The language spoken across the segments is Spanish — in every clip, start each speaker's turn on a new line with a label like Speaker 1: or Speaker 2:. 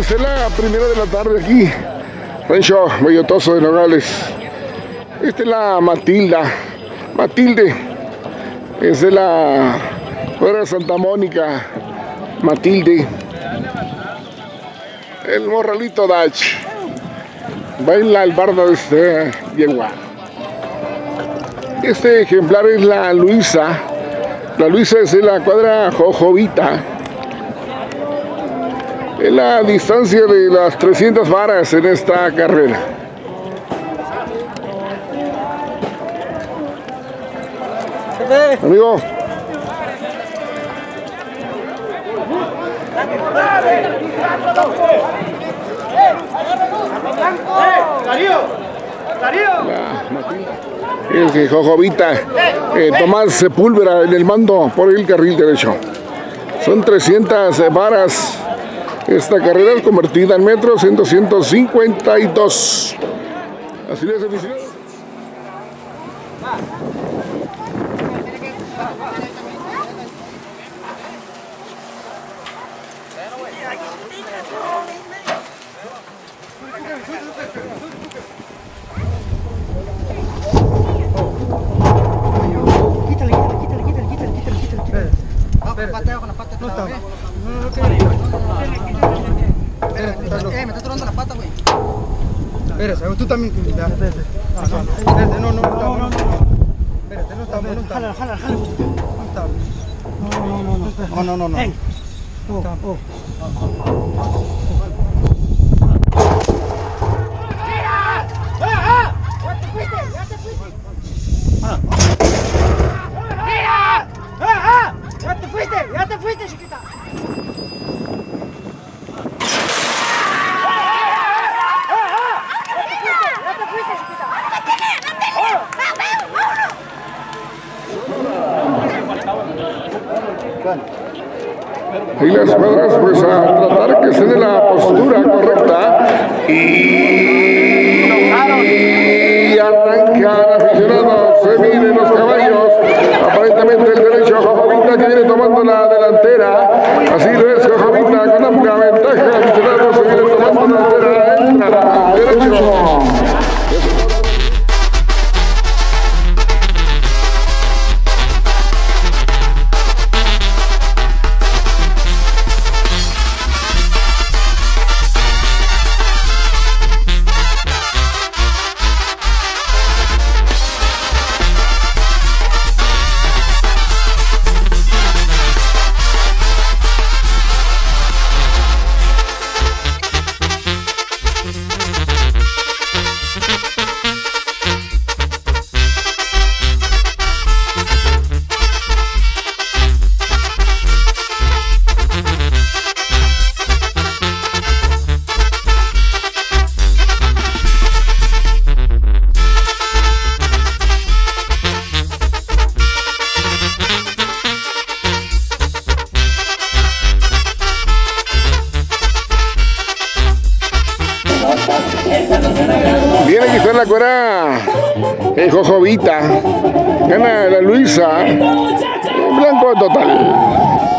Speaker 1: Es la primera de la tarde aquí, Rancho Bellotoso de Nogales. Esta es la Matilde, es de la cuadra Santa Mónica, Matilde. El Morralito Dash, baila el bardo de este yegua. Este ejemplar es la Luisa es de la cuadra Jojobita. Es la distancia de las 300 varas en esta carrera. Amigo. Es de Jojobita. Tomás Sepúlveda en el mando por el carril derecho. Son 300 varas. Esta carrera es convertida en metros en 252. Así es, oficial.
Speaker 2: Pateo con la pata. Me estás tronando la pata, güey.
Speaker 3: Espérate, tú también. Espérate, no. Espérate, no estamos.
Speaker 2: Jala.
Speaker 3: No.
Speaker 2: Ey. ¡Ya te fuiste, chiquita!
Speaker 1: Y las cuadras pues a tratar que se dé la postura correcta y arrancan aficionados, se miren los caballos, aparentemente el derecho a Jojobita que viene tomando la delantera, así lo es Jojobita con amplia ventaja, aficionados se viene tomando la delantera, entra derecho. Viene aquí está la cuera Jojobita, gana la Luisa, blanco total.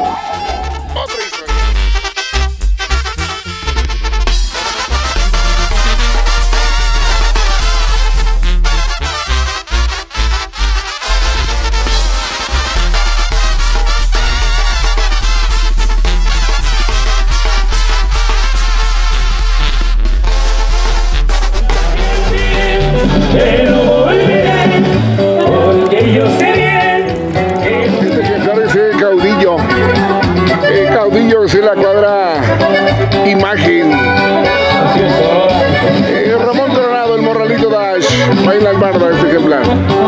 Speaker 1: Caudillo es la cuadra Imagen. Ramón Coronado, el Morralito Dash, baila el bardo este ejemplar.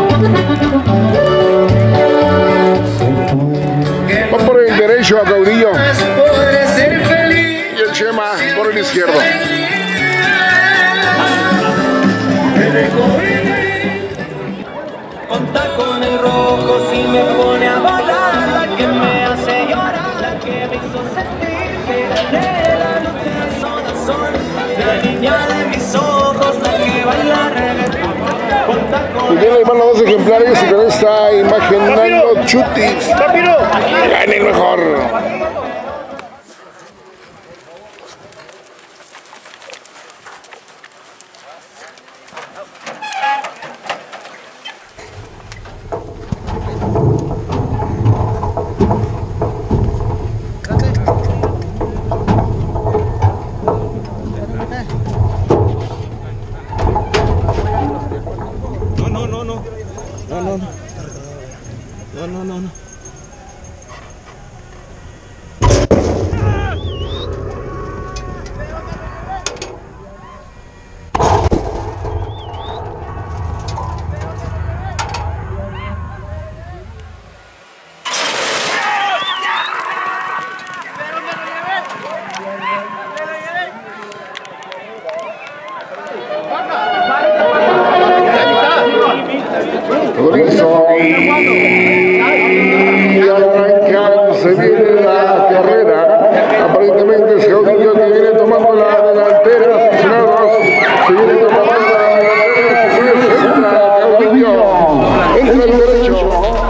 Speaker 1: Va por el derecho a Caudillo y el Chema por el izquierdo.
Speaker 4: Con tacones rojos y me pone a bailar, la que me hace llorar, la que me hizo sentir que gané la luz de sol a sol, la niña de mis ojos, la que baila reggaetón. Con tacones.
Speaker 1: Y tiene van los dos ejemplares y con esta imagen Nano Chutis. Gane el mejor.
Speaker 3: No.
Speaker 1: Chorizo y arranca, se viene la carrera. Aparentemente es Caudillo que viene tomando la delantera. Aficionados, se viene tomando la delantera. Se sigue centra Caudillo. Entra el derecho.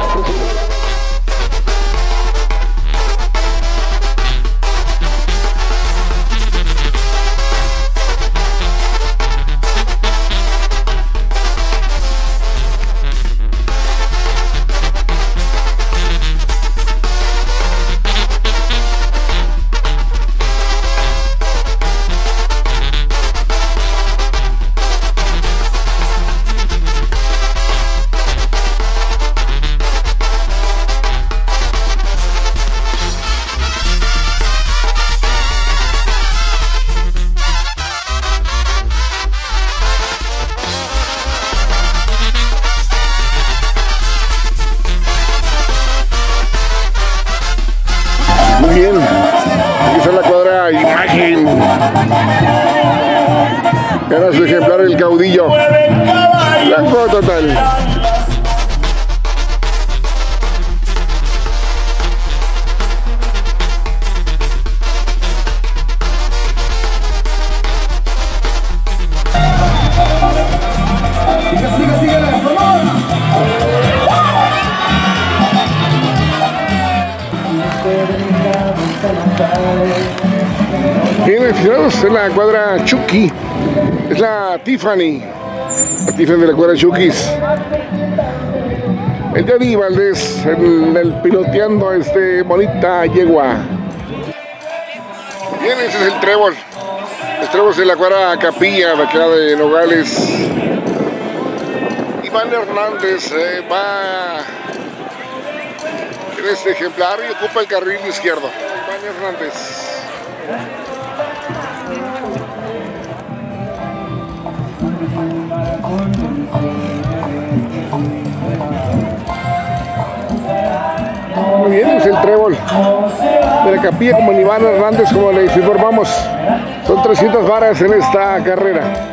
Speaker 1: Muy bien, aquí está la cuadra imagen. Gana su ejemplar el Caudillo. Blanco total. Bien, aficionados, en la cuadra Chucky, es la Tiffany de la cuadra Chuckys. El Dani Valdés en el piloteando bonita yegua. Bien, ese es el trébol. El trébol de la cuadra Capilla, de acá de Nogales. Iván Hernández va en este ejemplar y ocupa el carril izquierdo. Iván Hernández. Muy bien, es el trébol de la Capilla como en Iván Hernández, como les informamos. Son 300 varas en esta carrera.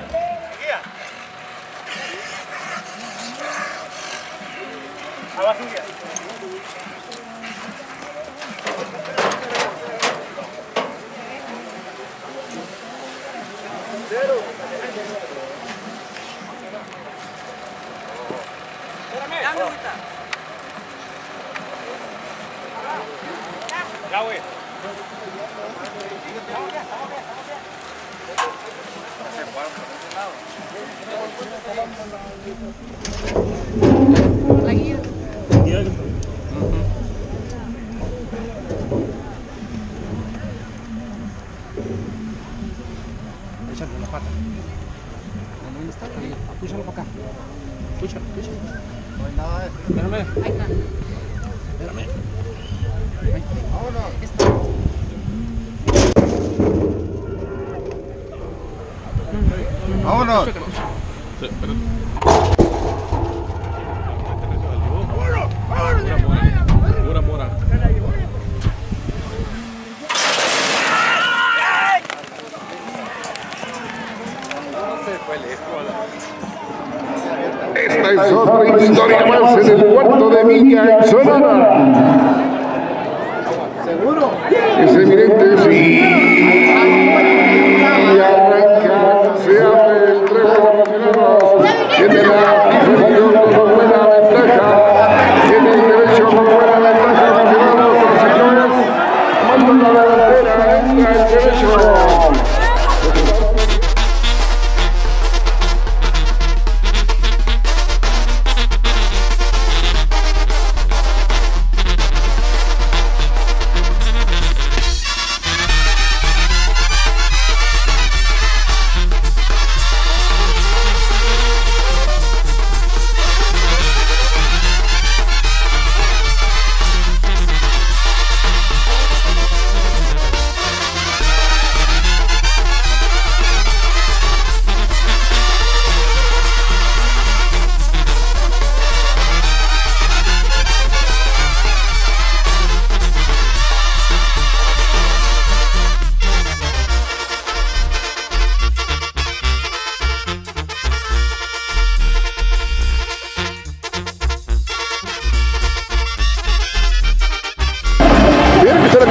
Speaker 5: Ya, güey.
Speaker 3: Échale la pata. ¿Dónde está? Púchalo para acá. Púchalo. No hay nada de eso. Espérame. Ahí está. Espérame. Vámonos. Vámonos.
Speaker 5: Pura mora.
Speaker 1: Esta es otra historia más en el puerto de Villa, en Sonora.
Speaker 3: ¿Seguro?
Speaker 1: Es evidente, sí. Y arranca, se abre el trébol. Tiene la diferencia con buena ventaja. Tiene el derecho con buena ventaja. Los señores, tomando la delantera, entra el derecho.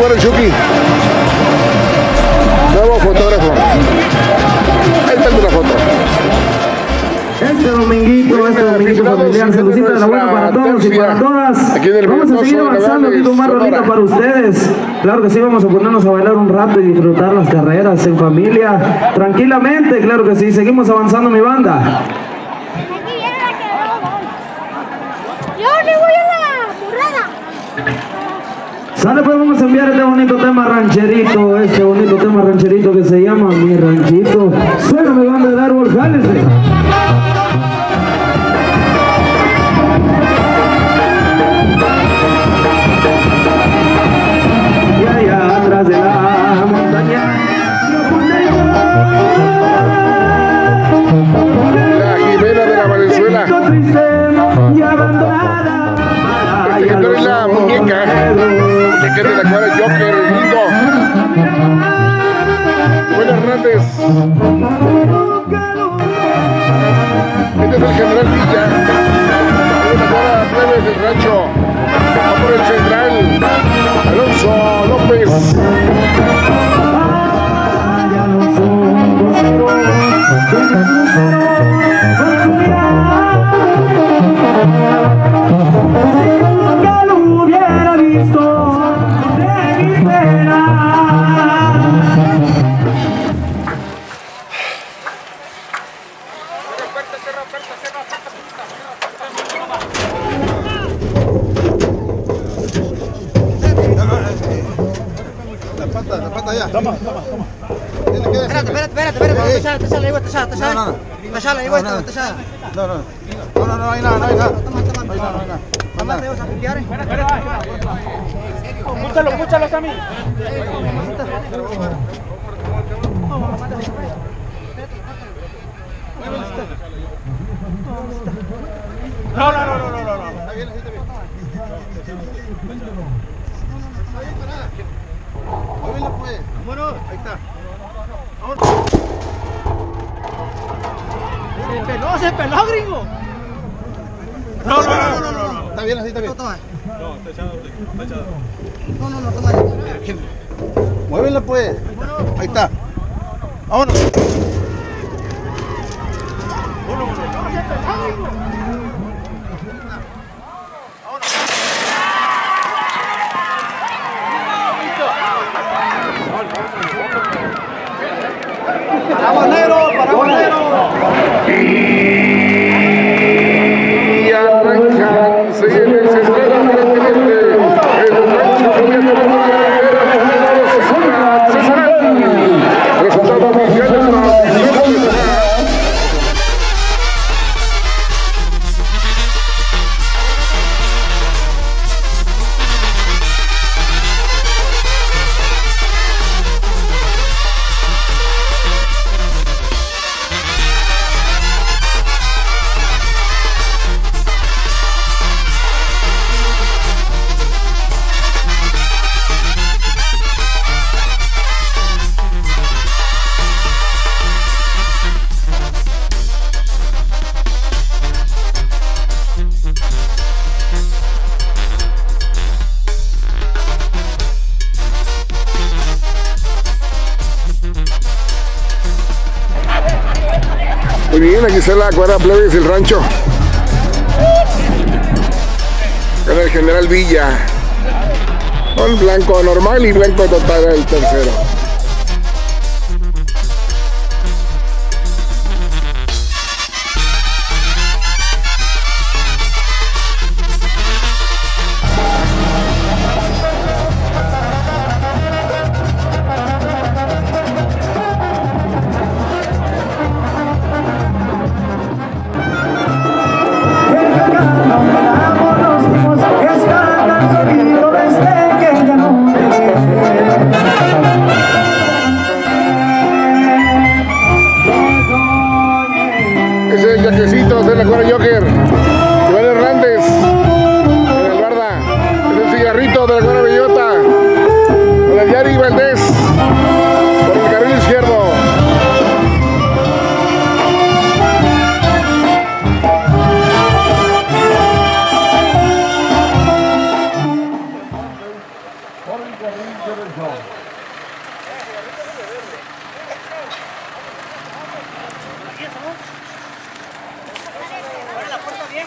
Speaker 1: para el Chucky. Nuevo fotógrafo. Ahí está la foto.
Speaker 5: Este dominguito familiar, saludcita de la buena para todos y para todas. Vamos a seguir avanzando aquí con más rolita para ustedes. Claro que sí, vamos a ponernos a bailar un rato y disfrutar las carreras en familia, tranquilamente, claro que sí. Seguimos avanzando, mi banda.
Speaker 2: Yo le voy a la burrada.
Speaker 5: Sale, pues vamos a enviar este bonito tema rancherito, que se llama Mi Ranchito. Suena mi banda de árbol, jálense. Y allá atrás de la montaña
Speaker 1: La Jimena de la Valenzuela.
Speaker 5: y abandonada.
Speaker 1: Que trae la muñeca. Que de la cual el Joker, el lindo. Juan Hernández. Este es el General Villa. De la cual plebes del rancho. Va por el central. Alonso López.
Speaker 5: Nunca lo hubiera visto de mi pena.
Speaker 3: La pata ya. Toma.
Speaker 2: Espérate. Tachale, ahí voy, tachale. Tachale, ahí voy, tachale.
Speaker 3: No, hay nada.
Speaker 2: Mamá, te vas a limpiar,
Speaker 3: Escúchalo, Sammy. No. Está bien. Móvela, pues. Vámonos. Ahí está.
Speaker 2: Se peló, gringo.
Speaker 3: No. Está bien, así está bien.
Speaker 2: Toma.
Speaker 3: No, está echado.
Speaker 2: No, toma.
Speaker 3: Muévela, pues. Ahí está. Vámonos. Paramos negro.
Speaker 1: Y arrancan. Se viene el central independiente. El rancho Julián Cesarán. Resultado oficial de la Muy bien, aquí está la cuadra plebes del rancho. Era el General Villa. Con blanco normal y blanco total el tercero. Ese es el Yaquecitos de la cuadra Joker. Juan Hernández. En el Barda. Es el Cigarrito de la cuadra Bellota. Con el Yari Valdés. Por el carril izquierdo. Por el carril derecho.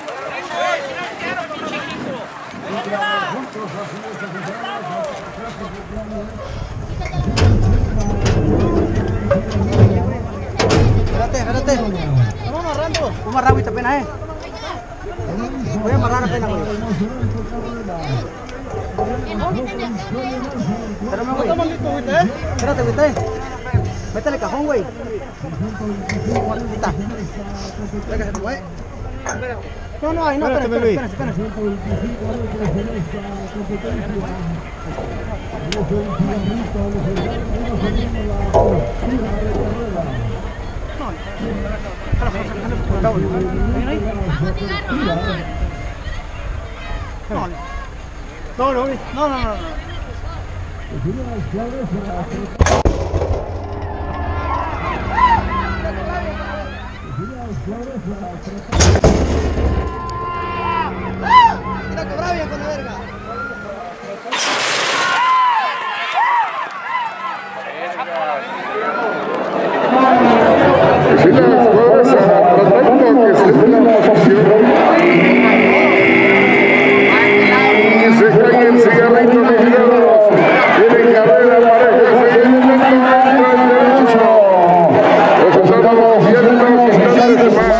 Speaker 2: Espérate. Vamos amarrando. Vamos amarrando esta pena, Voy a amarrar la pena, güey. Espérame, güey. Espérate, güey. Métele el cajón, güey. No, ahí no, espérate. No. Mira que bravia con la verga.
Speaker 1: Si las cuadras tratando que estén en la posición y se cae el cigarrito de los tienen carrera pareja, se viene el derecho. Los sábados viernes que están de semana.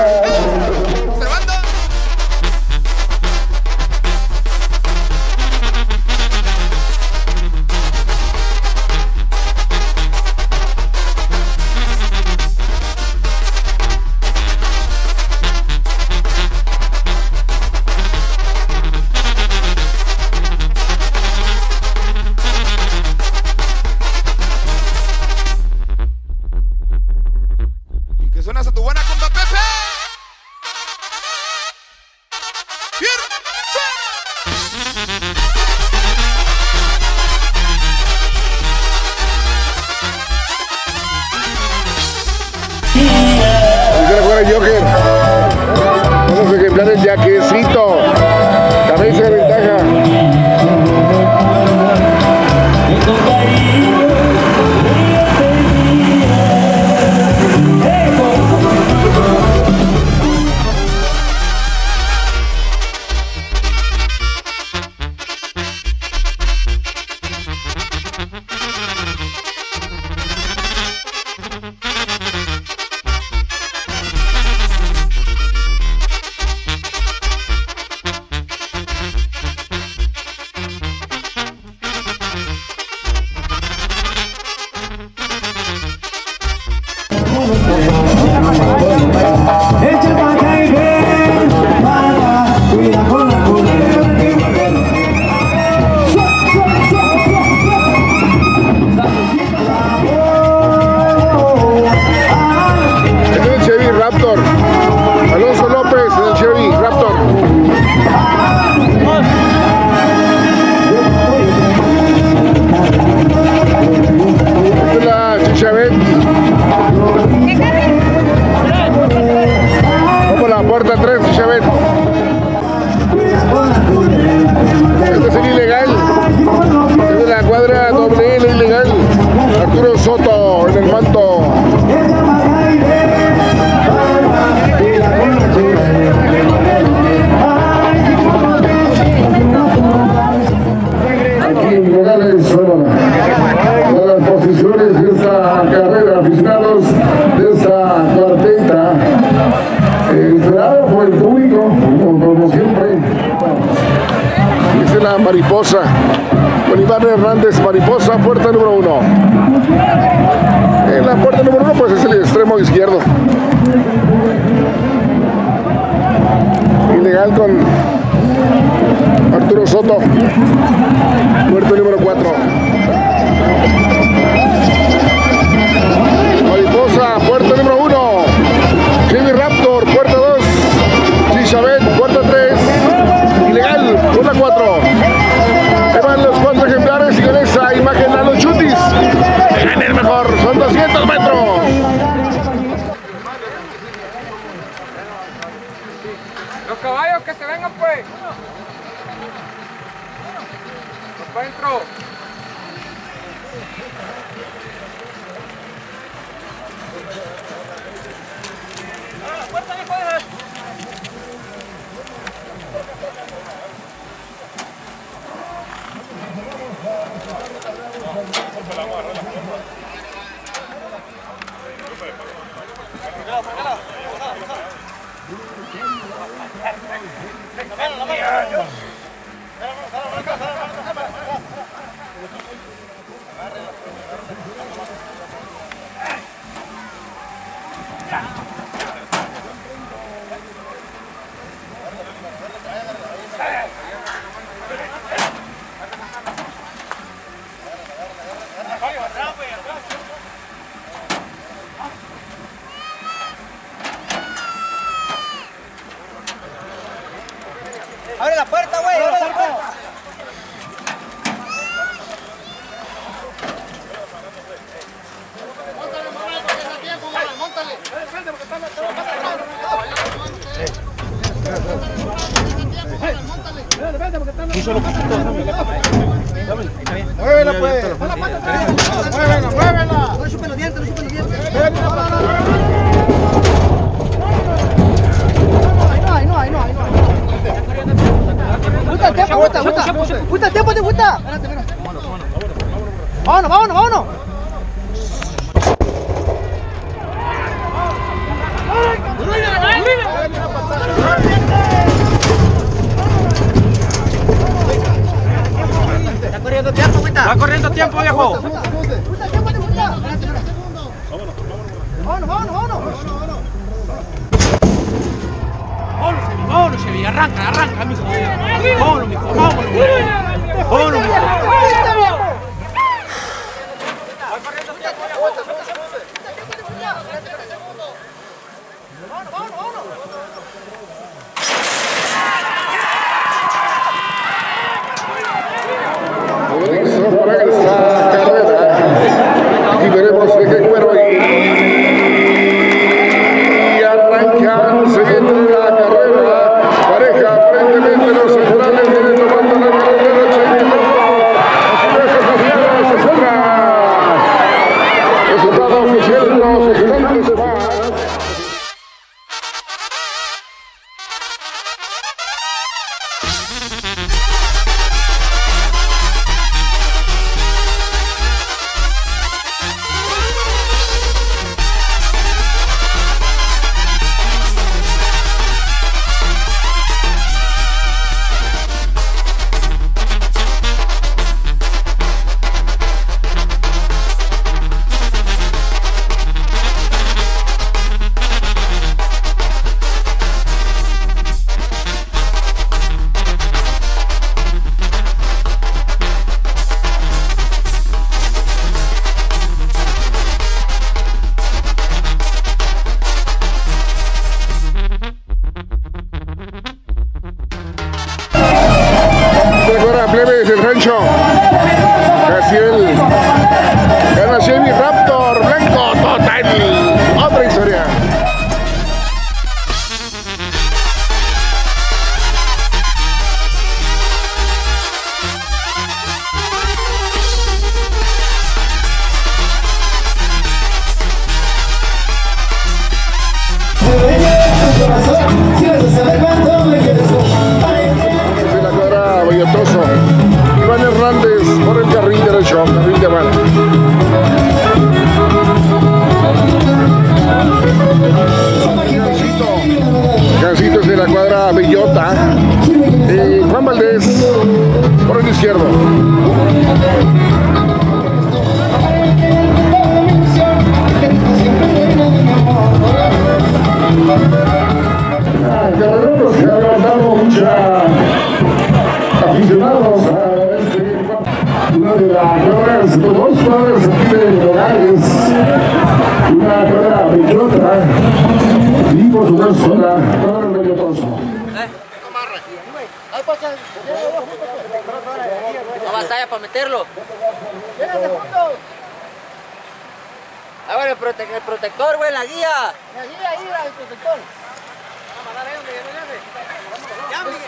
Speaker 1: Joker, vamos a ejemplar el yaquecito, cabeza de ventaja. Alonso López en el Chevy Raptor. Esta es la Chichavet. Vamos a la puerta 3, Chichavet. Este es el ilegal. Este es la cuadra doble L ilegal. Arturo Soto en el manto. Las posiciones de esta carrera, aficionados de esta cuarteta, esperado por el público, como siempre. Dice la mariposa, con Iván Hernández, mariposa, puerta número 1. En la puerta número 1 pues es el extremo izquierdo. Ilegal con Arturo Soto, puerta número 4. Mariposa, puerta número 1. Chevy Raptor, puerta 2. Chichavet, puerta 3. Ilegal, puerta 4. Ahí van los 4 ejemplares y con esa imagen a los chutis. En el mejor, son 200 metros.
Speaker 3: Los caballos que se vengan pues. Para adentro.
Speaker 2: Abre la puerta, güey, abre la puerta. Muévela, pues. Muévela, muévela. No le chupen los dientes, no le chupen los dientes. Ahí no. Gusta el tiempo, gusta el tiempo, te gusta. Vámonos.
Speaker 3: Está corriendo tiempo, viejo. Vámonos, Chevy, arranca, mijo. Vámonos, mijo.
Speaker 1: Y veremos de qué cuero y arrancan, se viene la carrera, pareja, aparentemente los centrales vienen tomando la carrera, resultado oficial en los instantes más. Plebes del rancho, Casiel, gana Chevy Raptor, blanco, total, otra historia. De la cuadra Bellotoso, Iván Hernández por el carril derecho, carril de bala. Gancito es de la cuadra Bellota, Juan Valdés por el izquierdo. Carreros que han levantado mucha aficionados a una de las carreras, dos cuadras aquí de Nogales, una carrera bellota y por supuesto la carrera bellotosa.
Speaker 2: No batalla para meterlo. Ah, bueno, el protector, güey, la guía. La guía ahí, el protector. Vamos a mandar ahí donde ya no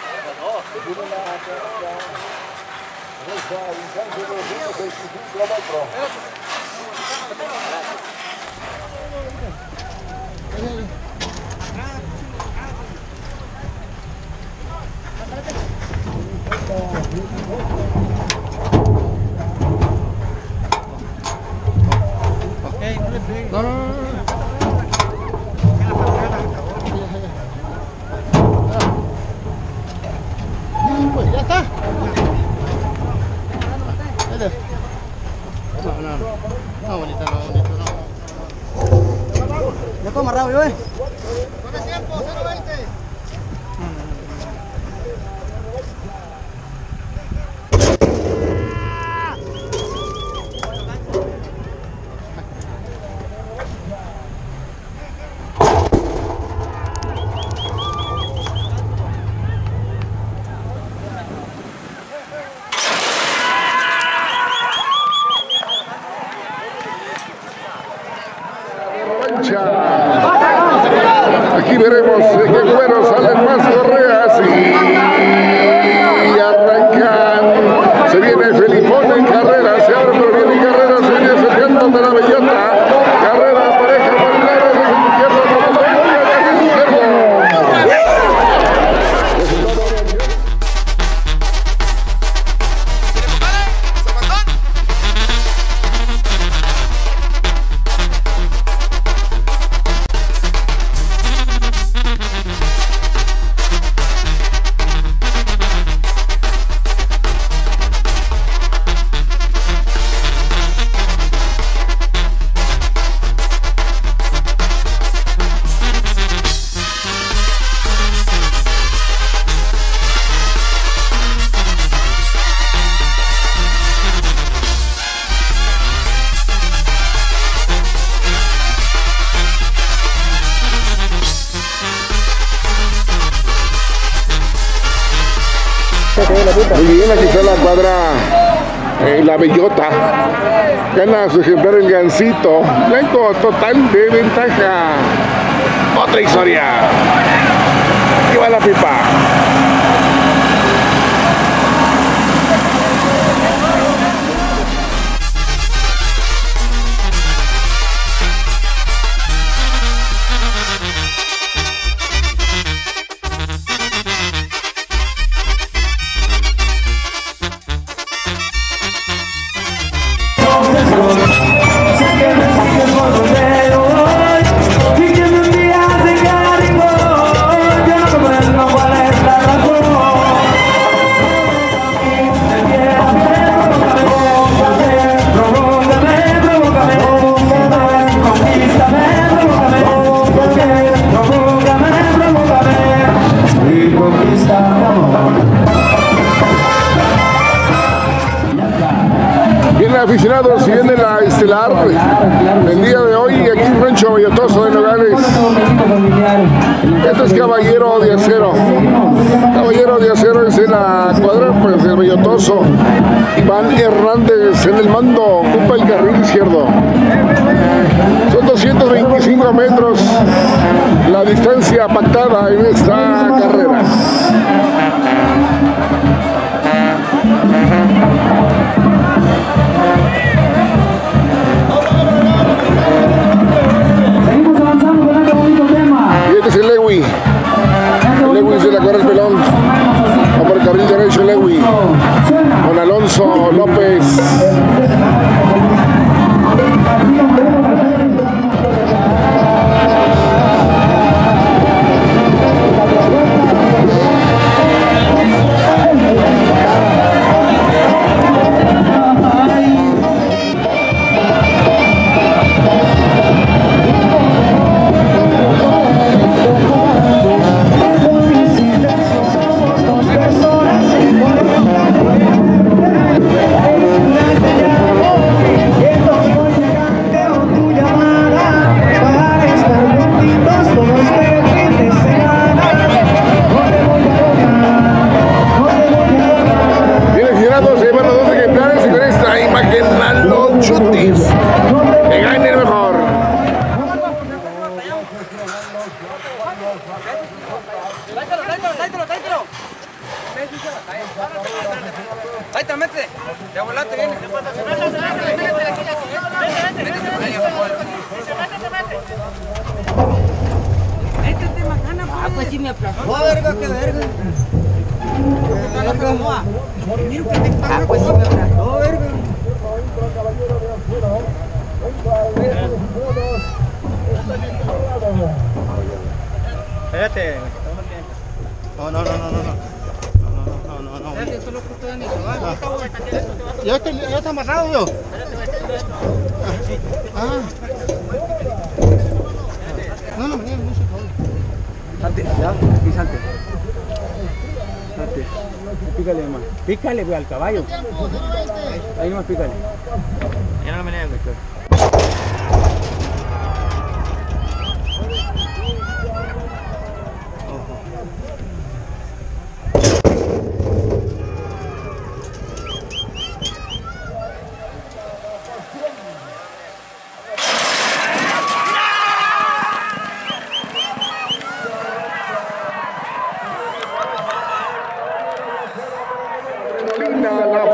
Speaker 1: veremos qué números salen más correas y arrancan. Se viene Felipón en carrera, se abre pero viene en carrera, se viene acercando de la bellota. Carrera pareja por el lado de izquierdo, muy bien, aquí está la cuadra, la bellota. Gana su ejemplar el Gansito. Blanco, total de ventaja. Otra historia. Aquí va la pipa. Aficionados, viene la estelar el día de hoy aquí en Rancho Bellotoso de Nogales. Este es Caballero de Acero. Caballero de Acero es en la cuadra pues, del Bellotoso. Iván Hernández en el mando, ocupa el carril izquierdo. Son 225 metros la distancia pactada en esta carrera. Lewy se la corre el pelón. Va por el carril derecho Lewy. Con Alonso López.
Speaker 3: Espérate. No. Ya está amarrado yo. No, salte, ya, y salte. Salte. Pícale más. Pícale al caballo. Ahí nomás pícale. Ya no me negas,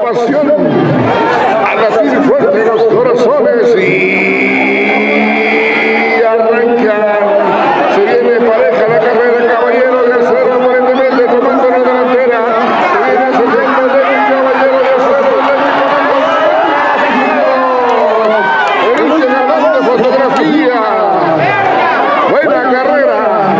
Speaker 1: ovación a latir fuerte los corazones y arranca. Se viene pareja la carrera, Caballero de Acero aparentemente tomando la delantera. Se viene subiendo de Caballero de Acero. El ganador de fotografía. Buena carrera.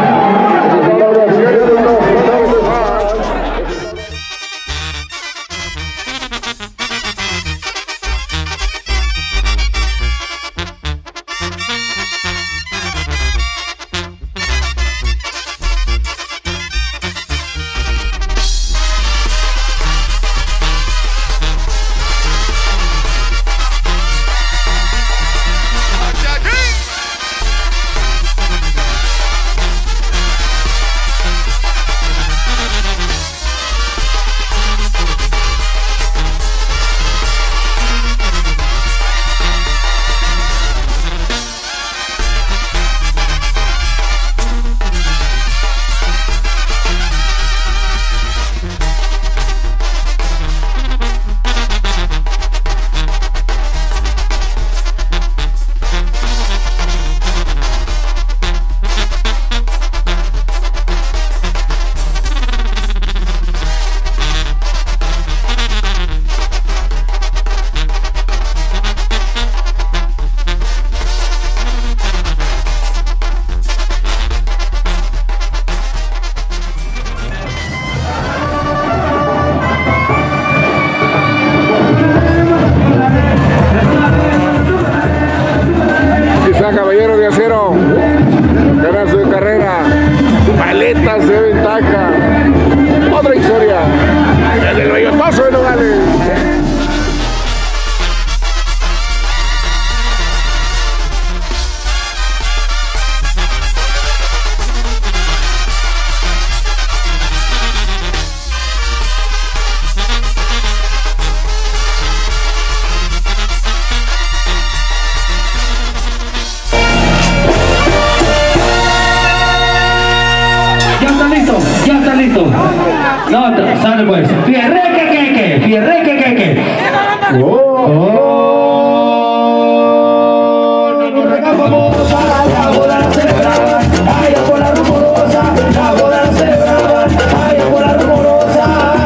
Speaker 1: Caballero de Acero, ganas de carrera, paletas de ventaja, otra historia, desde el Bellotazo de Nogales.
Speaker 5: Ya está listo. No, sale pues. Fierre que. Nos regamos la boda la celebraban, allá por la rumorosa, la boda la celebraban, allá por la rumorosa.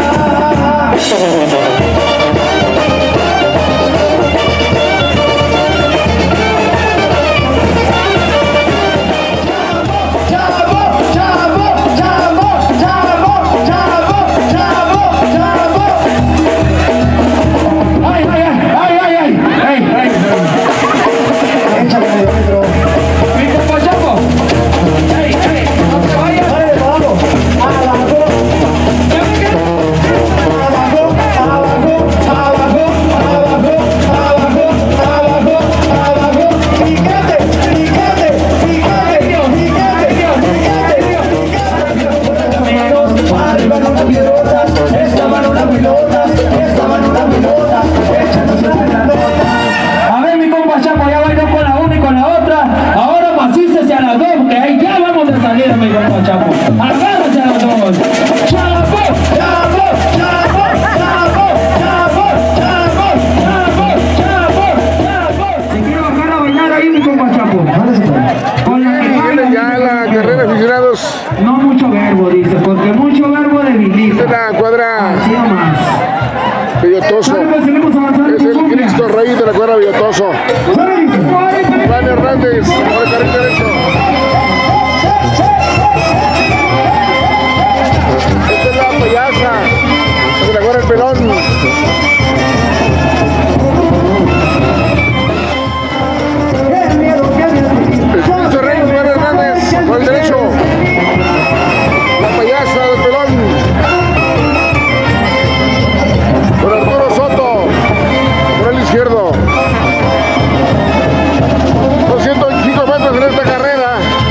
Speaker 6: No mucho verbo, dice, porque mucho verbo debilita.
Speaker 1: La cuadra
Speaker 6: así nomás.
Speaker 1: Bellotazo. Es el Cristo Rey de la cuadra Bellotazo. Juan Hernández, por el carril derecho. Esta es la payasa de la cuadra El Pelón. Cristo Rey, Juan Hernández, por el derecho. La payasa del Pelón. Por Arturo Soto, por el izquierdo. 225 metros en esta carrera.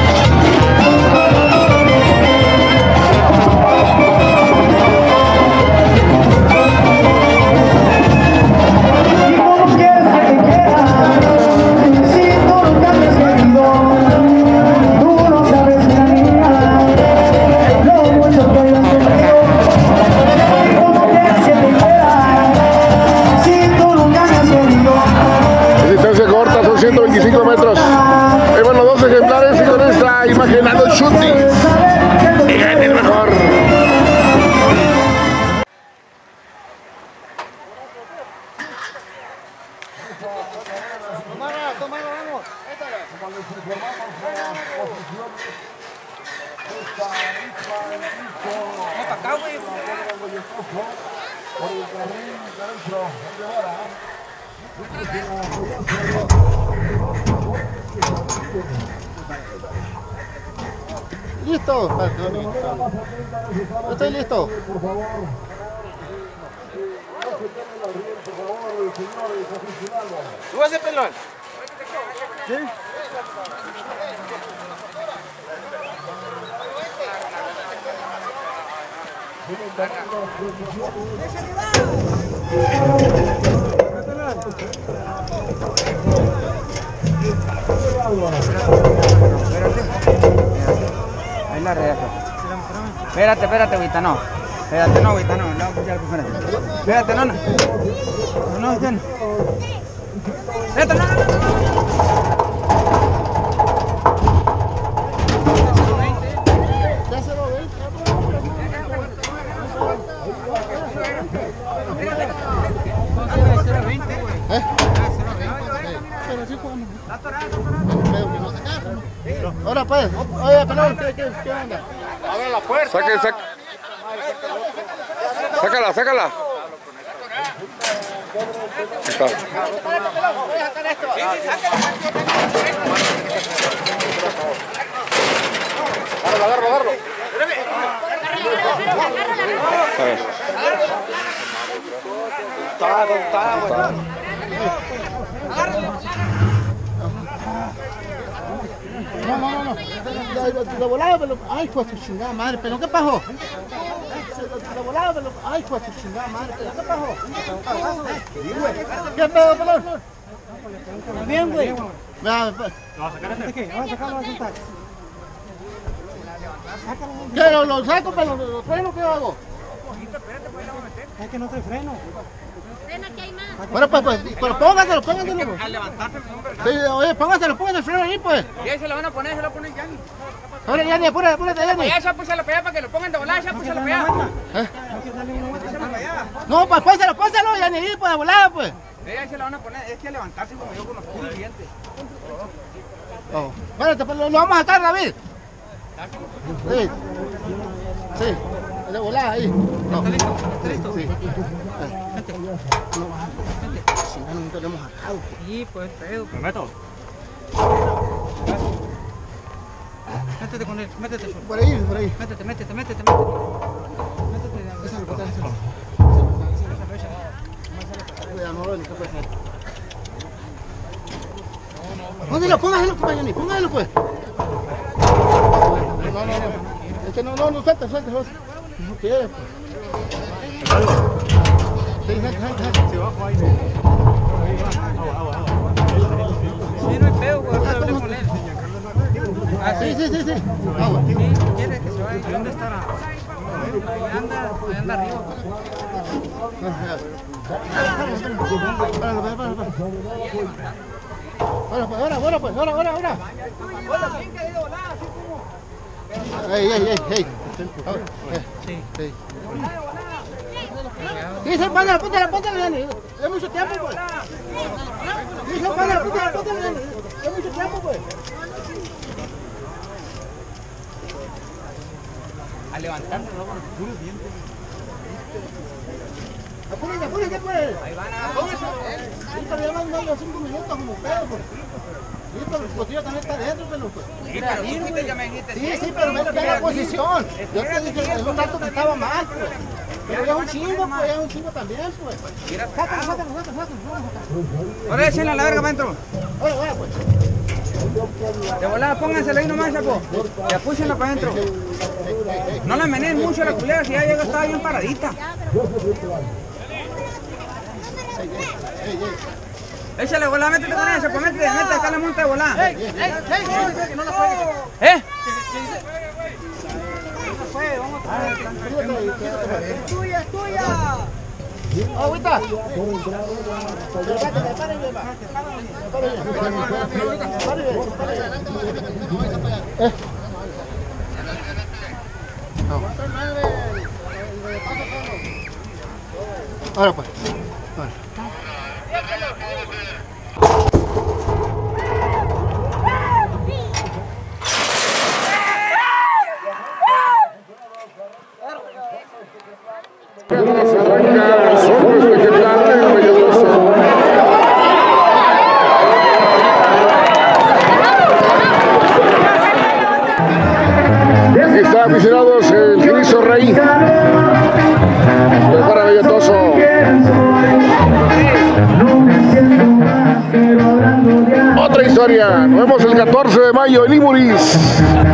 Speaker 3: para acá, güey.
Speaker 7: ¿Listo? Estoy listo.
Speaker 2: Súbase, pelón.
Speaker 7: ¿Sí?
Speaker 2: Ahí la redejo. Espérate, ahorita no. Espérate, no, ahorita no. Espérate, no. No, espérate, no.
Speaker 7: Ahora pues, oye, pelón, ¿qué onda?
Speaker 2: Abre la puerta.
Speaker 1: Sácala. Está.
Speaker 2: Agárralo.
Speaker 7: No. De volada, pero... Ay, hijo de su chingada madre, pero ¿qué pasó? De volada, pero... Ay, hijo de su chingada madre, pero ¿qué pasó? ¿Qué pedo, pelón? Bien, güey. Vamos a sacarlo a sentar. ¿Qué? ¿Lo saco, pero lo freno? ¿Qué hago?
Speaker 3: Es que no trae freno.
Speaker 7: Bueno, pues, pero póngaselo.
Speaker 2: Al levantarse,
Speaker 7: Sí, oye, póngaselo el freno ahí, pues.
Speaker 2: y ahí se lo van a poner, Yanni.
Speaker 7: Ahora, Yanni, apúrate, Yanni.
Speaker 2: Ya, púsalo para allá para que lo pongan de volada, ya, púsalo para allá.
Speaker 7: No, pues pónselo, Yanni, ahí, pues, de volada, pues.
Speaker 2: Ahí se lo van a poner, es que al levantarse como yo con los puros dientes.
Speaker 7: Bueno, pues lo vamos a sacar, David. Sí, de volada ahí. No. ¿Está listo? Sí. No lo hemos sacado.
Speaker 3: Sí, pues, pedo.
Speaker 2: ¿Me meto?
Speaker 3: Métete con él, métete.
Speaker 7: Por ahí.
Speaker 3: Métete. Métete.
Speaker 7: Póngalo, compañero, póngalo, pues. No. Es que no, suelta. No quiere, pues. Sí, se bajó ahí.
Speaker 3: Sí, no hay pedo, güey, hablar con él.
Speaker 7: Ah, sí.
Speaker 3: Agua. Sí, quiere que se vaya. ¿Dónde estará? Ahí anda arriba. Ahora.
Speaker 7: Ey. Sí, póntala, Yanni. Es mucho tiempo, pues. Sí, póntala, Yanni. Es mucho tiempo, pues.
Speaker 2: A levantarse, no con los puros dientes.
Speaker 7: Apúrate, pues.
Speaker 2: Ahí van
Speaker 7: Sí, pero ya van los 5 minutos como pedo, pues. Sí, pero el cotillo también está dentro, pero pues.
Speaker 2: Sí, pero tú fuiste, ya me dijiste.
Speaker 7: Sí, pero me queda la posición. Yo te dije en un rato que estaba mal, pues. Pero ya es un chingo, también, pues. Sácalo.
Speaker 2: Ahora échenle a la verga para adentro.
Speaker 7: Oye, pues.
Speaker 2: De volada, pónganselo ahí nomás, chapo. Y apúchenla para adentro. No la meneen mucho la culera, si ya llega, estaba bien paradita. Échale volada, métete con ella, chapo, métete acá la monta de volada.
Speaker 7: Que no la juegue. Es tuya. Agüita. Ahora pues.
Speaker 1: Arranca Sombras de Quetlante, el Belloso. Aquí está, aficionados, el Cristo Rey. Para Belloso. Otra historia. Nos vemos el 14 de mayo en Imuris.